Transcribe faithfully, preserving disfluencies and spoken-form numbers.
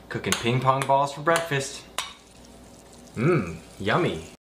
Cooking ping pong balls for breakfast. Mmm, yummy.